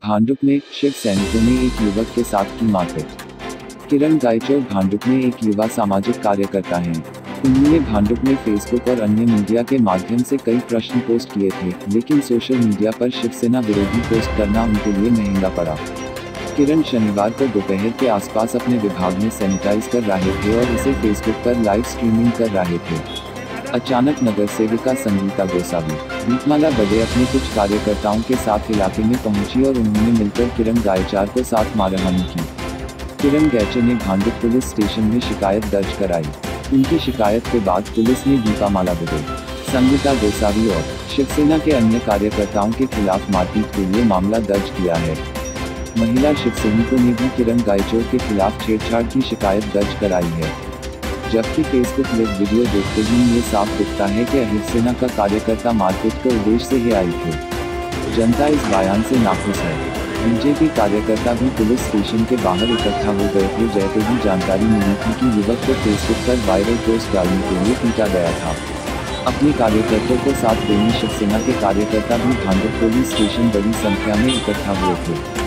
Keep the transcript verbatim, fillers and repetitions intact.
भांडुप में शिव सैनिकों ने एक युवक के साथ की मारपीट। किरण गायचौर भांडुप में एक युवा सामाजिक कार्यकर्ता हैं। उन्होंने भांडुप में फेसबुक और अन्य मीडिया के माध्यम से कई प्रश्न पोस्ट किए थे, लेकिन सोशल मीडिया पर शिवसेना विरोधी पोस्ट करना उनके लिए महंगा पड़ा। किरण शनिवार को दोपहर के आसपास अपने विभाग में सैनिटाइज कर रहे थे और इसे फेसबुक पर लाइव स्ट्रीमिंग कर रहे थे। अचानक नगर सेविका संगीता गोसावी, दीपमाला बड़े अपने कुछ कार्यकर्ताओं के साथ इलाके में पहुंची और उन्होंने मिलकर किरण गायचौर को साथ मारहानि की। किरण गायचौर ने भांडुप पुलिस स्टेशन में शिकायत दर्ज कराई। उनकी शिकायत के बाद पुलिस ने दीपमाला बड़े, संगीता गोसावी और शिवसेना के अन्य कार्यकर्ताओं के खिलाफ मारपीट के लिए मामला दर्ज किया है। महिला शिवसैनिकों ने भी किरण गायचौर के खिलाफ छेड़छाड़ की शिकायत दर्ज कराई है, जबकि फेसबुक लाइव वीडियो देखते ही ये साफ दिखता है कि शिवसेना का कार्यकर्ता मारपीट के उद्देश्य से ही आई थे। जनता इस बयान से नाखुश है। बीजेपी कार्यकर्ता भी पुलिस स्टेशन के बाहर इकट्ठा हो गए थे जैसे ही जानकारी मिली थी कि युवक को फेसबुक पर वायरल पोस्ट डालने के लिए पीटा गया था। अपने कार्यकर्ताओं को साथ देने शिवसेना के कार्यकर्ता भी भांडुप पुलिस स्टेशन बड़ी संख्या में इकट्ठा हुए थे।